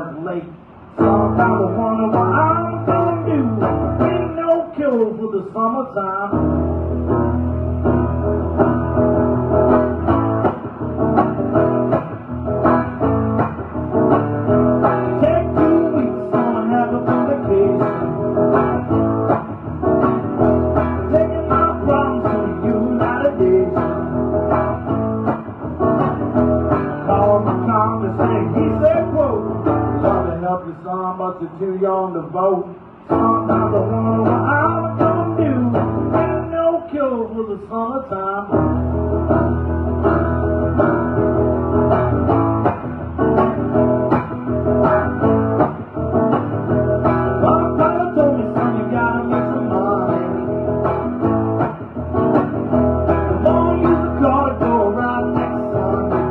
starts late. Sometimes I wonder what I'm gonna do. Ain't no cure for the summertime. But you're too young to vote. Sometimes I wonder what I'm gonna do. Ain't no cure for the summertime. My father told me, son, you gotta make some money. Come on, use the car to go around next Sunday.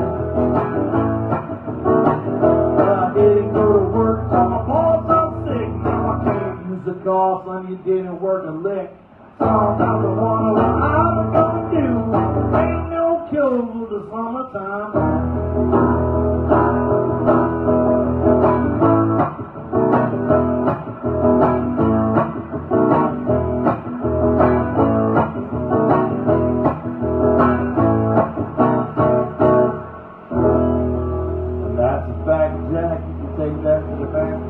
But I didn't go to work till my balls are sick. Now I can't use the car, son, you didn't work a lick. Sometimes I wonder what I'm gonna do. Ain't no cure for the summertime. Jack, you can take that to the bank.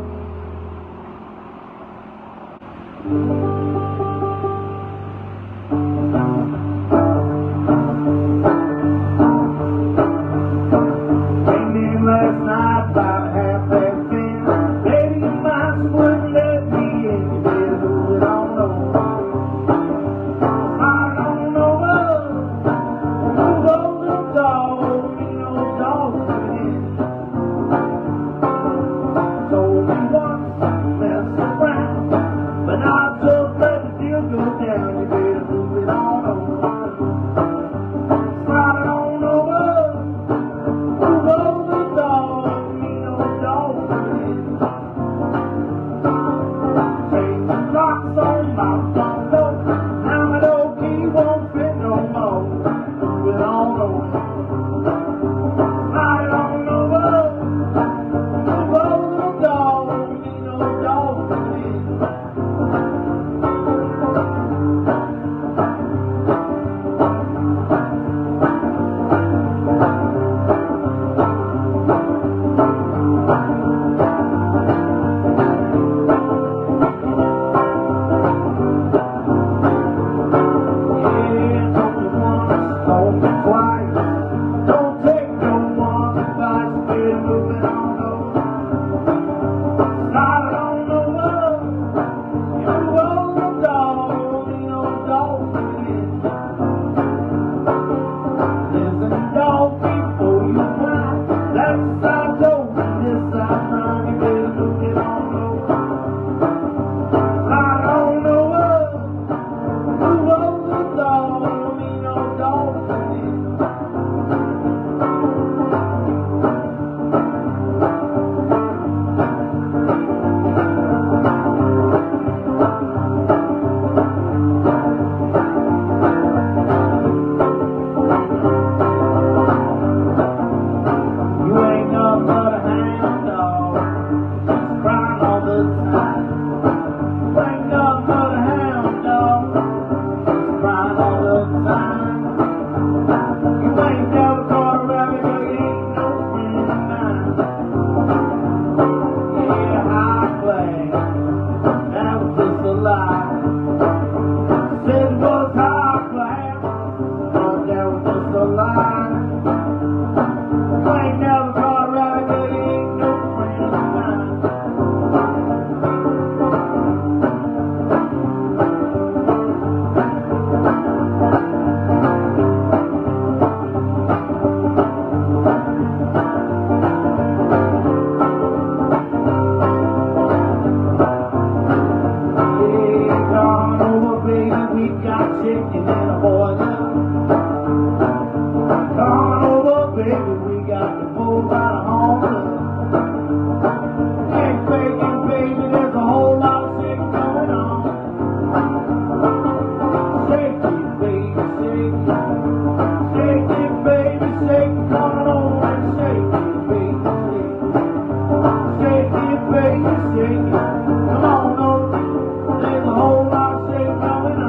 Came in last night about 10:30. Baby, your mind wouldn't let me in. You better move it on over. I don't know what. Move over the dog, you know, dog. Told me once, mess around, but I just let the deal go down. You better move it on over. Slide it on over. Move over the dog, me no dog. Change the locks on my front door. Now my door key won't fit no more. Move it on over. Slide it on over. shaking. Come on, Otis, there's a whole lot of shake going on.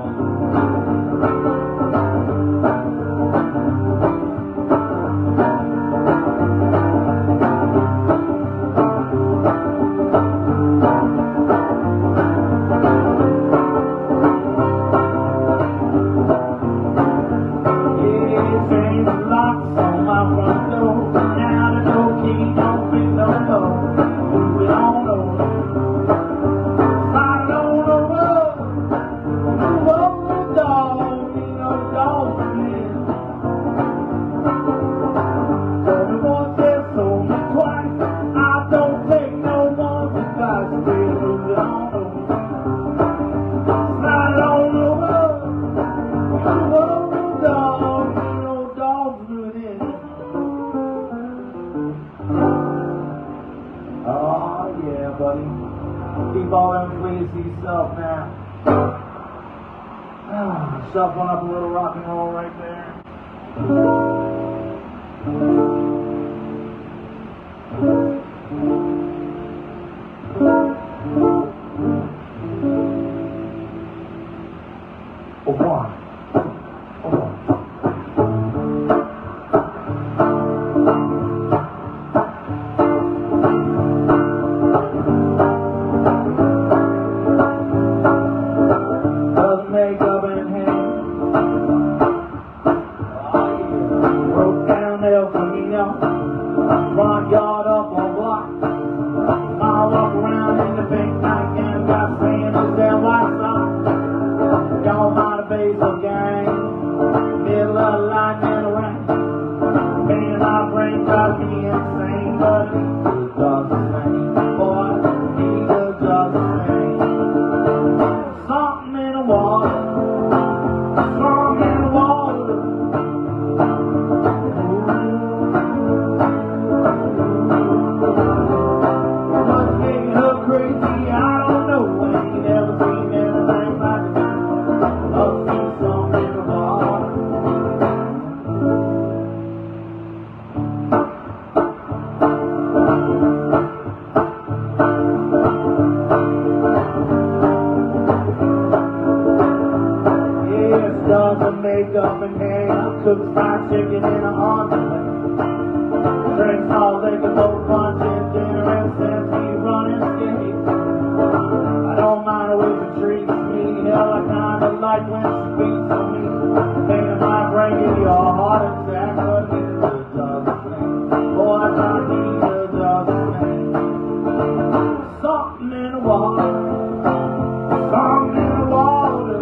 Keep all them fleas to yourself now. Shuffling up a little rock and roll right there. Makeup and hair, cooked fried chicken in an armlet. Drinks all liquor, both lunches, dinner, and since we run and skate. I don't mind a way she treats me, hell, I kinda like when she beats on me. Thinking my brain give you a heart attack, but neither does the thing. Boy, I thought neither does the thing. Something in the water, something in the water.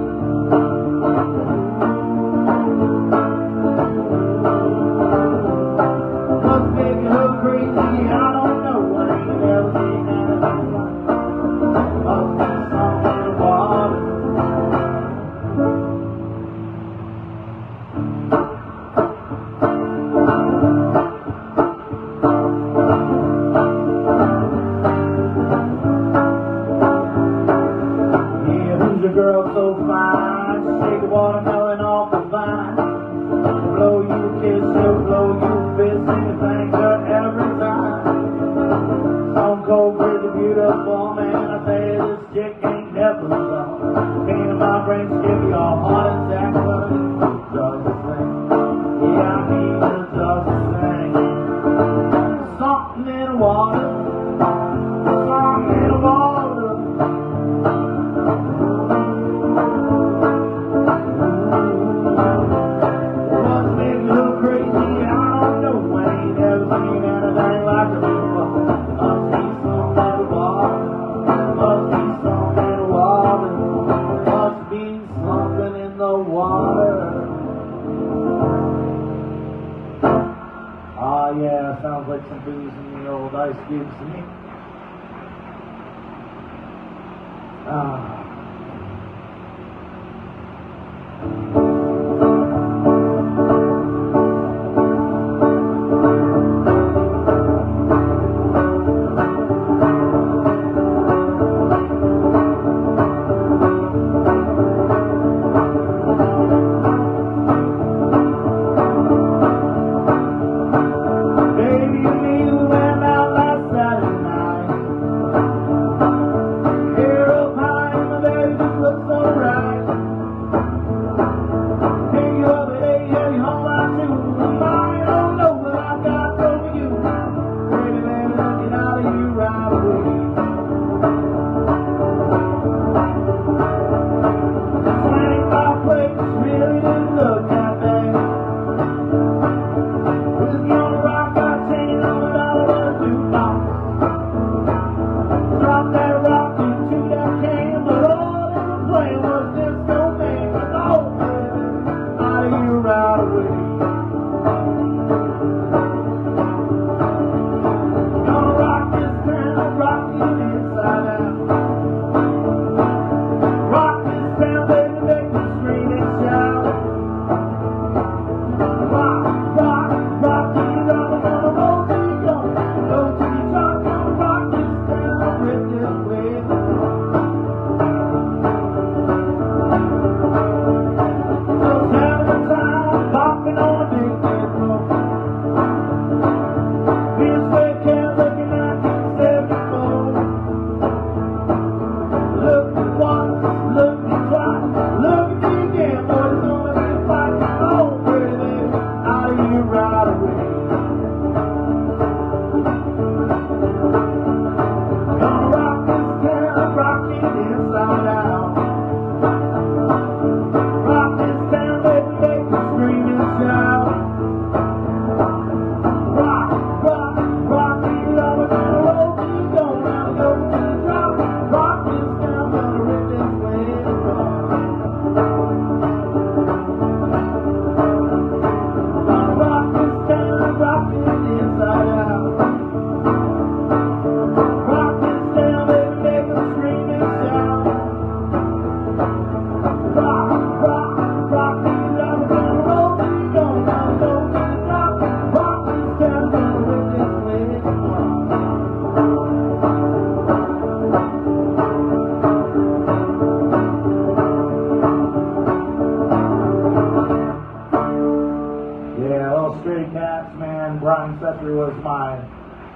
Girl so fine, shake a watermelon off the vine. Blow you a kiss, she'll blow you a fist, anything good every time. Stone cold, pretty beautiful, man, I tell you this chick ain't never done. Pain in my brain, give you a heart attack, but it does the thing. Yeah, I mean it does the thing. Something in the water, something in the water. Yeah, sounds like some booze in the old ice cubes to me.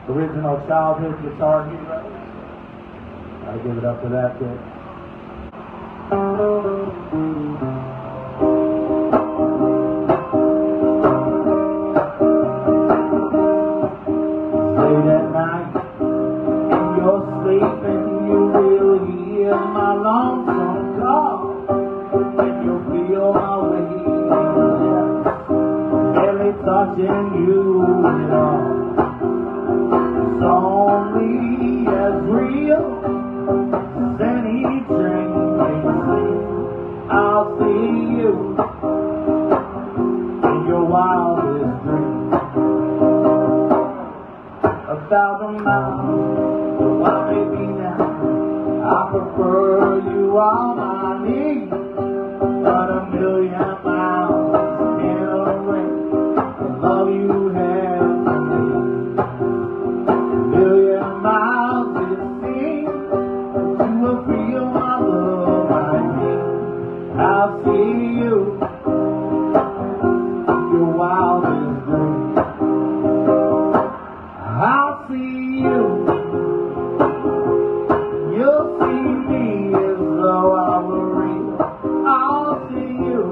Original childhood guitar hero. I give it up for that kid. Late at night, and you're sleeping, you will hear my lonesome call, and you'll feel my waiting lips, barely touching you at all. It's only as real as any dream may seem. I'll see you in your wildest dreams. 1,000 miles, though I may be now, I prefer you on my knees. But 1,000,000 miles can't erase the love you have for me. 1,000,000 miles it seems, but you will feel my love like me. I'll see you in your wildest dreams. I'll see you. You'll see me as though I were real. I'll see you.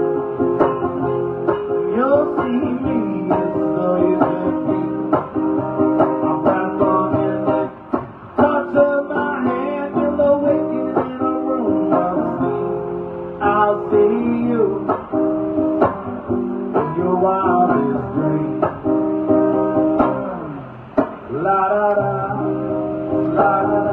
You'll see me as though you could be. I'm back on in the touch of my hand. You'll awaken in a room of sleep. I'll see you in your wildest dreams. La da da, la da da.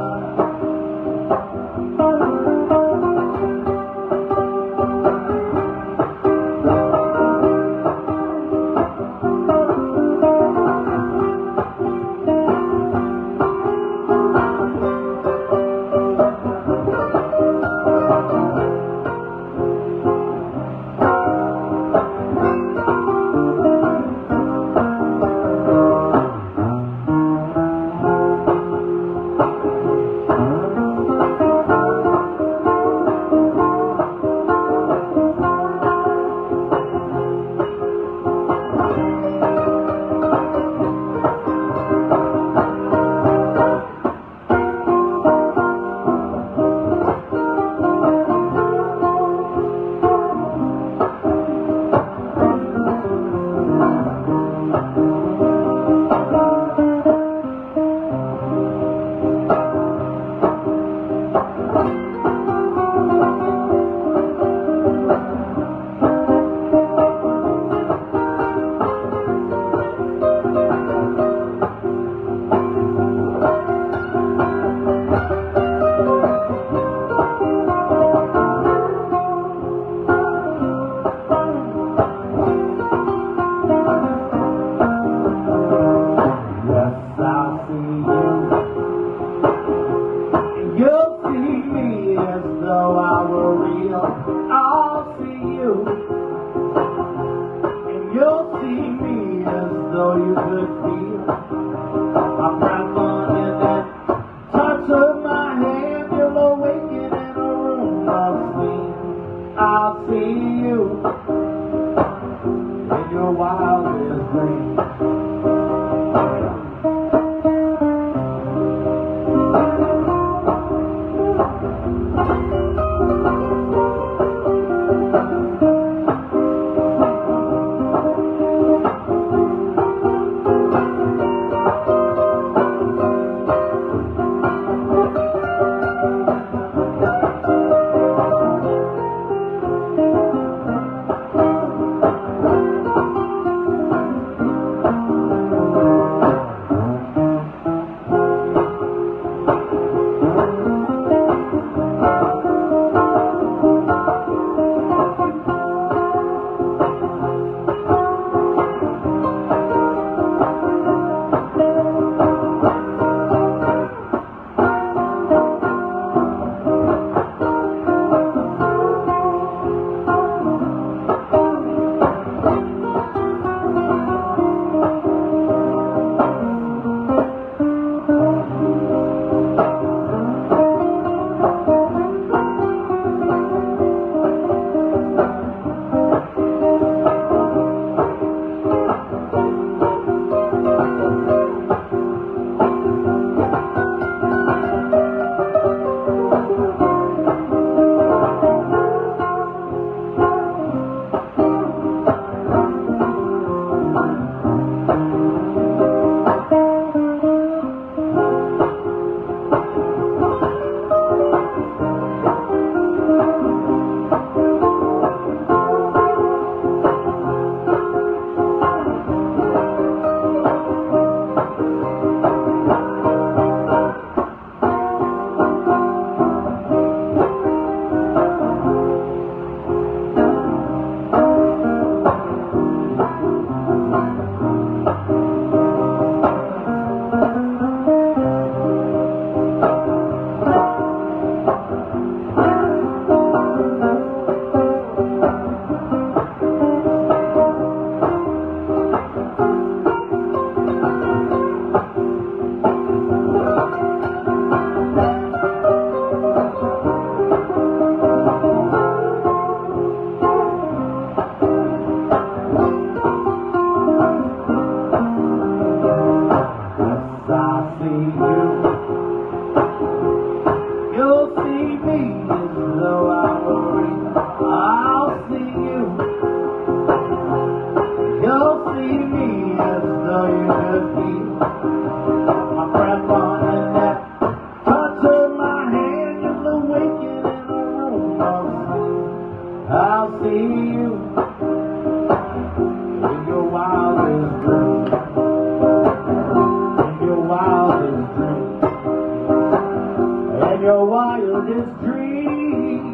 your wildest dream.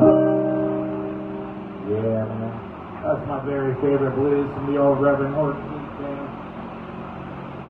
Yeah, man. That's my very favorite blues from the old Reverend Horton Heat.